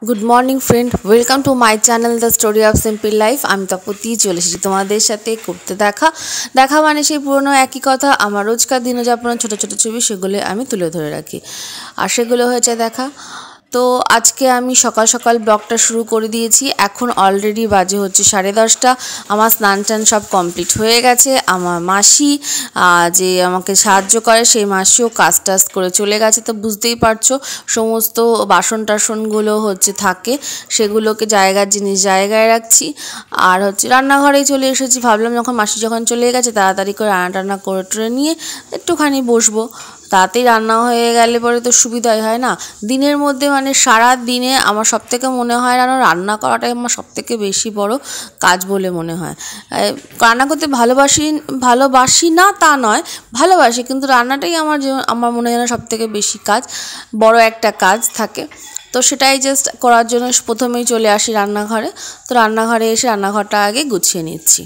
Good morning friend, welcome to my channel the story of simple life. আমি তপতি চলে এসেছি তোমাদের সাথে করতে দেখা মানে সেই পুরনো একই কথা। আমার রোজকার দিনযাপনের ছোটো ছোটো ছবি সেগুলো আমি তুলে ধরে রাখি, আর সেগুলো হয়েছে দেখা। তো আজকে আমি সকাল সকাল ব্লগটা শুরু করে দিয়েছি। এখন অলরেডি বাজে হচ্ছে 10:30। আমার স্নান টান সব কমপ্লিট হয়ে গেছে। আমার মাসি যে আমাকে সাহায্য করে সেই মাসিও কাজ টাজ করে চলে গেছে। তো বুঝতেই পারছো সমস্ত বাসন টাসনগুলো হচ্ছে থাকে, সেগুলোকে জায়গার জিনিস জায়গায় রাখছি। আর হচ্ছে রান্নাঘরেই চলে এসেছি। ভাবলাম মাসি যখন চলে গেছে তাড়াতাড়ি করে রান্না টান্না করে নিয়ে একটুখানি বসবো। তাতেই রান্না হয়ে গেলে পরে তো সুবিধাই হয় না। দিনের মধ্যে মানে সারা দিনে আমার সবথেকে মনে হয় রান্না করাটাই আমার সবথেকে বেশি বড় কাজ বলে মনে হয়। রান্না করতে ভালোবাসি না তা নয়, ভালোবাসি, কিন্তু রান্নাটাই আমার মনে হয় সবথেকে বেশি কাজ, বড় একটা কাজ থাকে। তো সেটাই জাস্ট করার জন্য প্রথমেই চলে আসি রান্নাঘরে। তো রান্নাঘরে এসে রান্নাঘরটা আগে গুছিয়ে নিচ্ছি।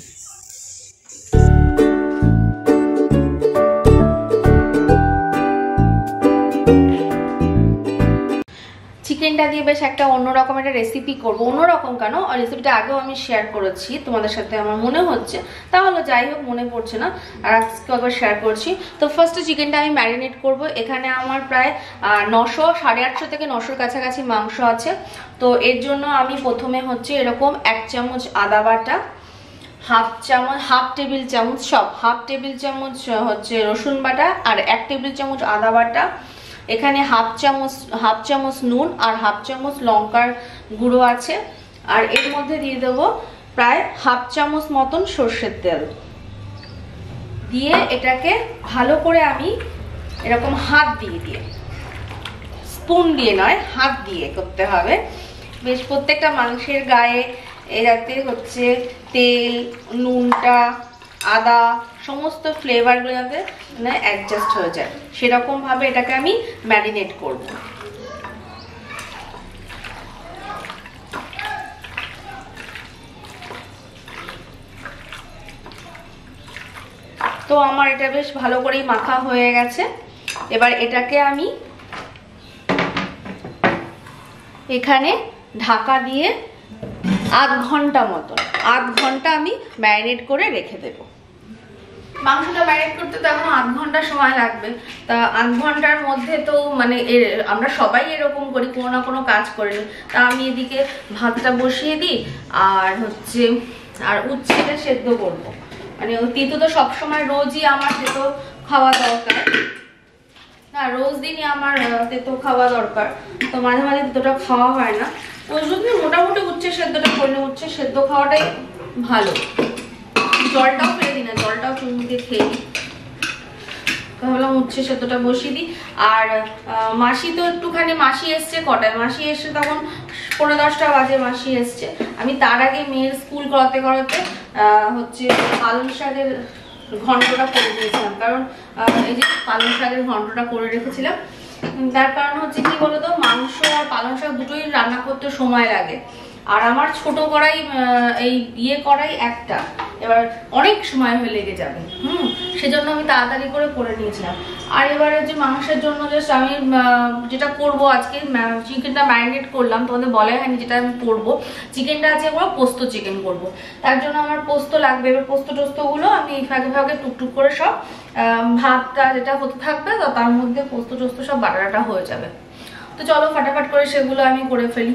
চিকেনটা দিয়ে বেশ একটা অন্যরকম একটা রেসিপি করবো। অন্যরকম কেন, রেসিপিটা আগেও আমি শেয়ার করেছি তোমাদের সাথে আমার মনে হচ্ছে, তাহলে যাই হোক মনে পড়ছে না, আর আজকে একবার শেয়ার করছি। তো ফার্স্টে চিকেনটা আমি ম্যারিনেট করব। এখানে আমার প্রায় 850 থেকে 900 কাছাকাছি মাংস আছে। তো এর জন্য আমি প্রথমে হচ্ছে এরকম 1 চামচ আদা বাটা, হাফ টেবিল চামচ হচ্ছে রসুন বাটা, আর 1 টেবিল চামচ আদা বাটা, এখানে হাফ চামচ নুন আর হাফ চামচ লঙ্কার গুঁড়ো আছে। আর এর মধ্যে দিয়ে দেবো প্রায় হাফ চামচ মতন সর্ষের তেল দিয়ে এটাকে ভালো করে আমি এরকম হাত দিয়ে, স্পুন দিয়ে নয়, হাত দিয়ে করতে হবে। বেশ প্রত্যেকটা মাংসের গায়ে যাতে হচ্ছে তেল, নুনটা, আদা সমস্ত ফ্লেভারগুলো যাতে অ্যাডজাস্ট হয়ে যায় সেরকম ভাবে এটাকে আমি ম্যারিনেট করব। তো আমার এটা বেশ ভালো করেই মাখা হয়ে গেছে। এবার এটাকে আমি এখানে ঢাকা দিয়ে আধ ঘন্টা আমি ম্যারিনেট করে রেখে দেবো। মাংসটা ম্যারিনেট করতে তো এখন আধ ঘন্টা সময় লাগবে। তা আধ ঘন্টার মধ্যে তো মানে আমরা সবাই এরকম করি, কোনো না কোনো কাজ করে নিই। তা আমি এদিকে ভাতটা বসিয়ে দিই আর উচ্ছেটা সেদ্ধ করবো। মানে তিতো তো সবসময় রোজই আমার তেতো খাওয়া দরকার না, রোজ দিনই আমার তেতো খাওয়া দরকার। তো মাঝে মাঝে তেতোটা খাওয়া হয় না, ওই জন্য মোটামুটি উচ্ছে সেদ্ধটা করলে উচ্ছে সেদ্ধ খাওয়াটাই ভালো। জলটাও ফেলে দিই না, জলটাও চুমুক দিয়ে খেয়ে দিই। ভাবলাম উচ্ছে সেদ্ধটা বসিয়ে দিই। আর মাসি তো একটুখানি, মাসি এসছে কটায়, মাসি এসছে তখন 9:45 বাজে মাসি এসছে। আমি তার আগে মেয়ের স্কুল করাতে হচ্ছে পালং শাকের ঘন্টটা করে দিয়েছিলাম, কারণ এই যে পালং শাকের ঘন্টটা করে রেখেছিলাম। তার কারণ হচ্ছে কি বলতো, মাংস আর পালং শাক দুটোই রান্না করতে সময় লাগে। আর আমার ছোট কড়াই, এই কড়াই একটা, এবার অনেক সময় হয়ে লেগে যাবে। সেজন্য আমি তাড়াতাড়ি করে নিয়েছিলাম। আর এবারে যে মাংসের জন্য জাস্ট আমি যেটা করব আজকে, চিকেনটা ম্যারিনেট করলাম, তোমাদের বলাই হয়নি যেটা আমি করবো। চিকেনটা আজকে পোস্ত চিকেন করব। তার জন্য আমার পোস্ত লাগবে। এবার পোস্ত টোস্তগুলো আমি ফাঁকে ফাঁকে টুকটুক করে সব ভাতটা যেটা হতে থাকবে, তার মধ্যে পোস্ত টোস্ত সব বাটাটা হয়ে যাবে। তো চলো ফাটাফাট করে সেগুলো আমি করে ফেলি।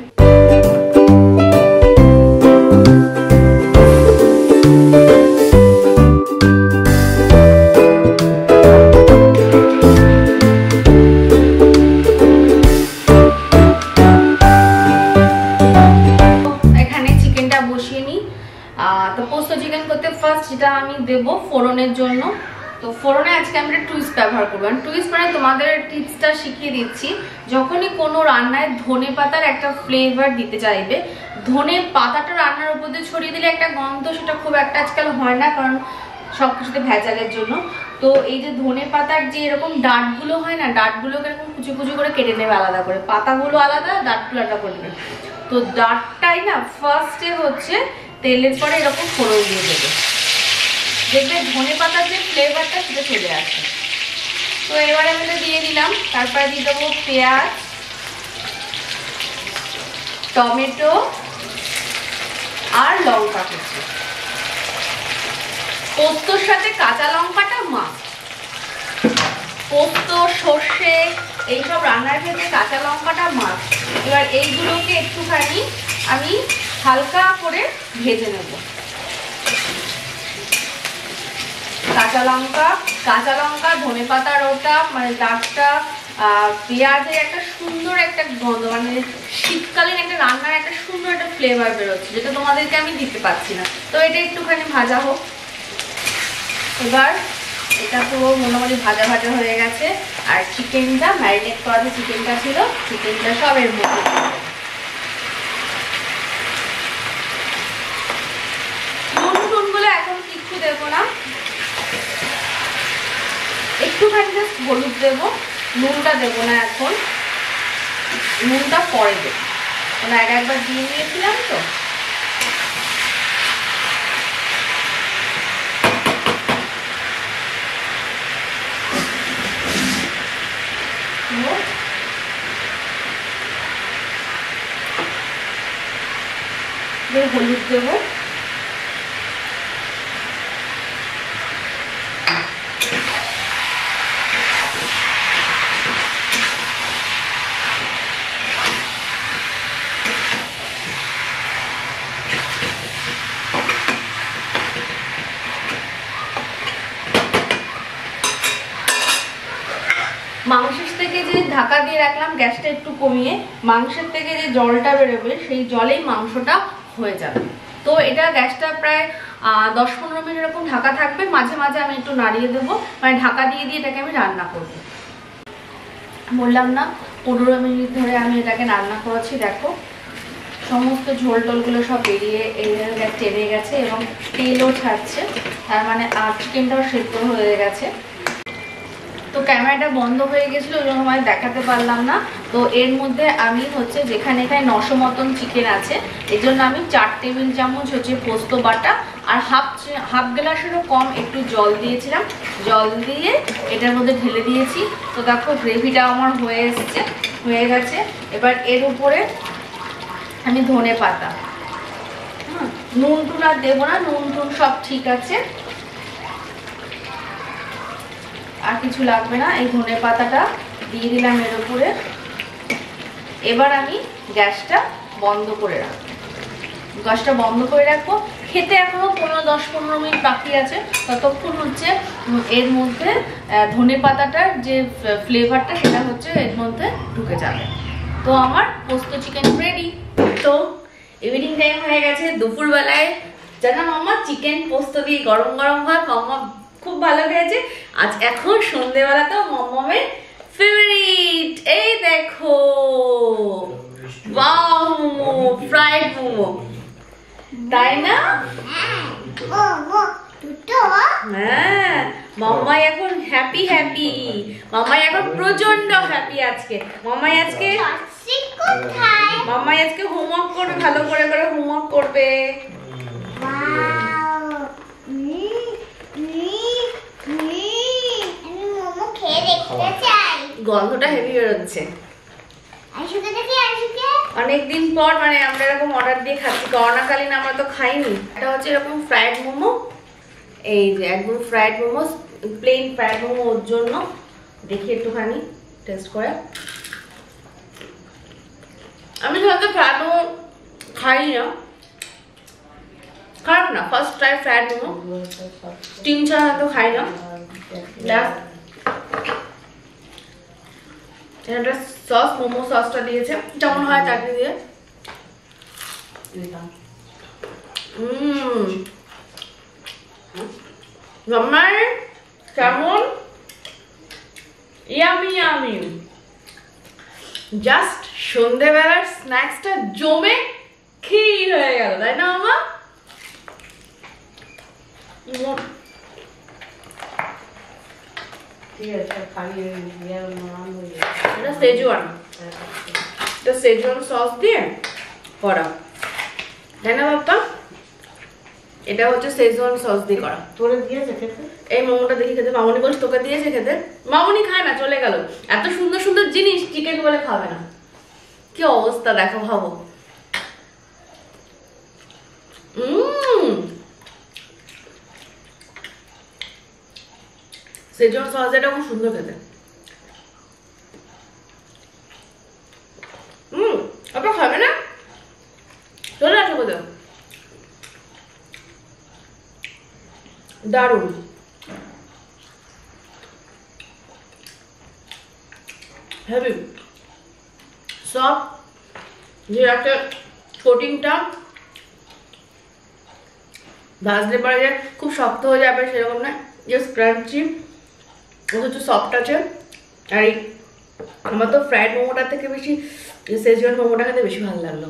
তো পোস্ত চিকেন করতে ফার্স্ট যেটা আমি দেবো ফোড়নের জন্য, তো ফোড়নে আজকে আমি একটা টুইস্ট ব্যবহার করবো। টুইস্ট মানে তোমাদের টিপসটা শিখিয়ে দিচ্ছি। যখনই কোনো রান্নায় ধনে পাতার একটা ফ্লেভার দিতে চাইবে, ধনে পাতাটা রান্নার উপর দিয়ে ছড়িয়ে দিলে একটা গন্ধ, সেটা খুব একটা আজকাল হয় না, কারণ সবকিছুতে ভেজালের জন্য। তো এই যে ধনে পাতার যে এরকম ডাঁটগুলো হয় না, ডাঁটগুলোকে এরকম কুচি কুচি করে কেটে নেবে আলাদা করে, পাতাগুলো আলাদা, ডাঁটগুলো আলাদা করে নেবে। তো ডাঁটটাই না ফার্স্টে হচ্ছে তেলের পরে এরকম ফোড়ন দিয়ে দেবে, দেখবে ধনে পাতার যে ফ্লেভারটা সেটা চলে আসে। তো এবারে আমি এটা দিয়ে দিলাম। তারপরে দিয়ে দেবো পেঁয়াজ, টমেটো আর লঙ্কা কুচি। পোস্তর সাথে কাঁচা লঙ্কাটা মাস্ট। পোস্ত, সর্ষে এইসব রান্নার ক্ষেত্রে কাঁচা লঙ্কাটা মাস্ট। এবার এইগুলোকে একটুখানি আমি হালকা করে ভেজে নেব। কাঁচা লঙ্কা, ধনেপাতার ওটা মানে তারটা, পেঁয়াজের একটা সুন্দর একটা গন্ধ, মানে শীতকালীন একটা রান্নার একটা সুন্দর একটা ফ্লেভার বেরোচ্ছে, যেটা তোমাদেরকে আমি দিতে পারছি না। তো এটা একটুখানি ভাজা হোক। এবার এটা পুরো মোটামুটি ভাজা ভাজা হয়ে গেছে। আর চিকেনটা ম্যারিনেট করা যে চিকেনটা ছিল, চিকেনটা সব এর মধ্যে নুন গুলো এখন কিচ্ছু দেবো না, একটুখানি জাস্ট হলুদ দেবো, নুনটা দেবো না এখন, নুনটা পরে দেবো, মানে একবার দিয়ে নিয়েছিলাম তো। হলুদ দেবো, মাংসের থেকে যে ঢাকা দিয়ে রাখলাম গ্যাসটা একটু কমিয়ে, মাংসের থেকে যে জলটা বেরোবে সেই জলেই মাংসটা হয়ে যাবে। তো এটা গ্যাসটা প্রায় 10-15 মিনিট এরকম ঢাকা থাকবে, মাঝে মাঝে আমি একটু নাড়িয়ে দেবো, মানে ঢাকা দিয়ে দিয়ে এটাকে আমি রান্না করবো। বললাম না 15 মিনিট ধরে আমি এটাকে রান্না করেছি। দেখো সমস্ত ঝোল টোলগুলো সব বেরিয়ে টেনে গেছে এবং তেলও ছাড়ছে, তার মানে চিকেনটাও সেদ্ধ হয়ে গেছে। তো ক্যামেরাটা বন্ধ হয়ে গেছিলো, ওই জন্য আমি দেখাতে পারলাম না। তো এর মধ্যে আমি হচ্ছে যেখানে এখানে 900 মতন চিকেন আছে, এর জন্য আমি 4 টেবিল চামচ হচ্ছে পোস্ত বাটা আর হাফ গ্লাসেরও কম একটু জল দিয়েছিলাম, জল দিয়ে এটার মধ্যে ঢেলে দিয়েছি। তো দেখো গ্রেভিটা আমার হয়ে গেছে। এবার এর উপরে আমি ধনে পাতা, নুন টুন আর দেবো না, নুন টুন সব ঠিক আছে, আর কিছু লাগবে না। এই ধনে পাতাটা দিয়ে দিলাম এর উপরে। এবার আমি গ্যাসটা বন্ধ করে রাখবো। খেতে এখনো 10-15 মিনিট বাকি আছে, ততক্ষণ হচ্ছে এর মধ্যে ধনে পাতাটার যে ফ্লেভারটা সেটা হচ্ছে এর মধ্যে ঢুকে যাবে। তো আমার পোস্ত চিকেন রেডি। তো ইভিনিং টাইম হয়ে গেছে, দুপুরবেলায় জানো মাম্মা চিকেন পোস্ত দিয়ে গরম গরম ভাত মাম্মা খুব ভালো খেয়েছে। আজ এখন সন্ধ্যেবেলা তো মমের ফেভারিট, এই দেখো ওয়াও মোমো, ফ্রাইড মোমো, তাই না? হ্যাঁ, মাম্মাই এখন হ্যাপি, মাম্মাই এখন প্রচন্ড হ্যাপি। আজকে মাম্মাই আজকে হোমওয়ার্ক করবে, ভালো করে হোমওয়ার্ক করবে। গন্ধটা হেভি বেরোচ্ছে, অনেকদিন পর মানে আমরা এরকম অর্ডার দিয়ে খাচ্ছি, করোনাকালীন আমরা তো খাইনি। এটা হচ্ছে এরকম ফ্রাইড মোমো, এই যে একদম fried momo, plain fried momo. ওর জন্য দেখি একটুখানি টেস্ট করে। আমি সাথে ফ্রাইড মোমো খাই না, খারাপ না, first try fried momo, steam ছাড়া তো খাই না। এটা সস, মোমো সসটা দিয়েছে, যেমন হয় চাটনি দিয়ে। মাম্মার কেমন? ইয়ামি, জাস্ট সন্ধ্যেবেলার স্ন্যাক্সটা জমে ক্ষীর হয়ে গেল, তাই না মামা? সেজওয়ান সস দিয়ে করা, তাই না বাপ্পা? এটা হচ্ছে সেজওয়ান সস দিয়ে করা। তোরে দিয়েছে খেতে? এই মোমোটা দেখি খেতে, মামনি বলছে তোকে দিয়েছে খেতে। মামনি খায় না, চলে গেল। এত সুন্দর সুন্দর জিনিস চিকেন বলে খাবে না। কি অবস্থা দেখো, ভাবো সেজন্য সস এটা খুব সুন্দর খেতে। আপনার খাবে না? চলে আসো কোথাও। দারুণ। হেভি সব যে একটা কোটিংটা ভাজলে পরে যে খুব শক্ত হয়ে যাবে সেরকম না, জাস্ট ক্রাঞ্চি, অথচ সফট আছে। আর আমার তো ফ্রাইড মোমোটার থেকে বেশি সেজওয়ান মোমোটা খেতে বেশি ভালো লাগলো।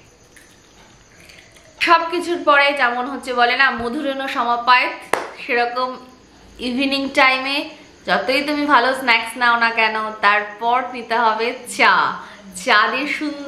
সব কিছুর পরে যেমন হচ্ছে বলে না মধুরেণ সমাপায়ত, সেরকম ইভিনিং টাইমে যতই তুমি ভালো স্ন্যাক্স নাও না কেন তারপর নিতে হবে চা। চা দিয়ে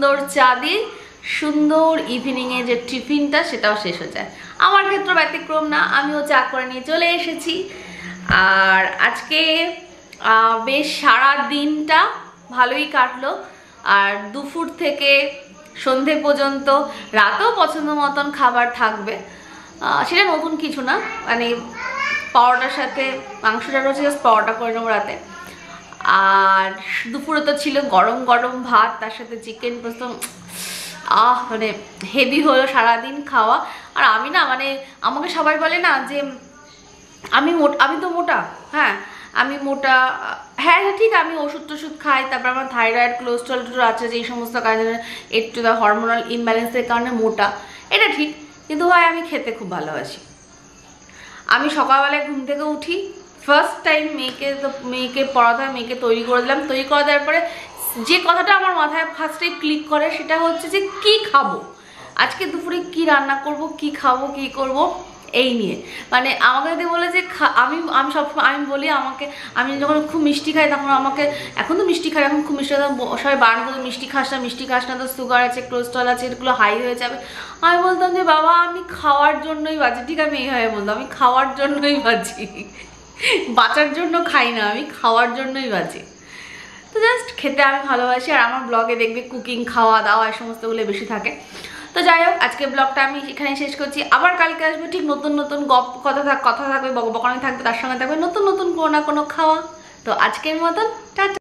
সুন্দর ইভিনিংয়ে যে টিফিনটা সেটাও শেষ হয়ে যায়। আমার ক্ষেত্রে ব্যতিক্রম না, আমিও চা করে নিয়ে চলে এসেছি। আর আজকে বেশ সারা দিনটা ভালোই কাটলো। আর দুপুর থেকে সন্ধে পর্যন্ত রাতেও পছন্দ মতন খাবার থাকবে, সেটা নতুন কিছু না। মানে পাওয়াটার সাথে মাংসটা রয়েছে, জাস্ট পাওয়াটা করে নেবো রাতে। আর দুপুরে তো ছিল গরম গরম ভাত, তার সাথে চিকেন পোস্ত। মানে হেভি হলো সারাদিন খাওয়া। আর আমি না মানে আমাকে সবাই বলে না যে আমি তো মোটা। হ্যাঁ আমি মোটা, হ্যাঁ ঠিক, আমি ওষুধ টষুধ খাই, তারপর আমার থাইরয়েড কোলেস্ট্রল আছে, যে সমস্ত কারণে একটু হরমোনাল ইমব্যালেন্সের কারণে মোটা, এটা ঠিক। কিন্তু ভাই আমি খেতে খুব ভালোবাসি। আমি সকালবেলায় ঘুম থেকে উঠি, ফার্স্ট টাইম মেয়েকে পড়াতে হয়, মেয়েকে তৈরি করে দিলাম। তৈরি করে দেওয়ার পরে যে কথাটা আমার মাথায় ফার্স্টে ক্লিক করে সেটা হচ্ছে যে কি খাবো আজকে দুপুরে, কি রান্না করব, কি খাবো, কি করব, এই নিয়ে। মানে আমাকে যদি বলে যে আমি সবসময় আমি বলি আমি যখন খুব মিষ্টি খাই তখন আমাকে, এখন তো মিষ্টি খাই, এখন খুব মিষ্টি সবাই বারণ করতো মিষ্টি খাস না, তো সুগার আছে, কোলেস্ট্রল আছে, এগুলো হাই হয়ে যাবে। আমি বলতাম যে বাবা আমি খাওয়ার জন্যই বাঁচি। ঠিক আমি এইভাবে বলতাম, আমি খাওয়ার জন্যই বাঁচি, বাঁচার জন্য খাই না, আমি খাওয়ার জন্যই বাঁচি। তো জাস্ট খেতে আমি ভালোবাসি। আর আমার ব্লগে দেখবে কুকিং, খাওয়া দাওয়া এই সমস্তগুলো বেশি থাকে। তো যাই হোক আজকে ব্লগটা আমি এখানে শেষ করছি। আবার কালকে আসবে ঠিক নতুন কথা থাকবে, বকবকানি থাকবে, তার সঙ্গে থাকবে নতুন কোনো না কোনো খাওয়া। তো আজকের মতন টাটা।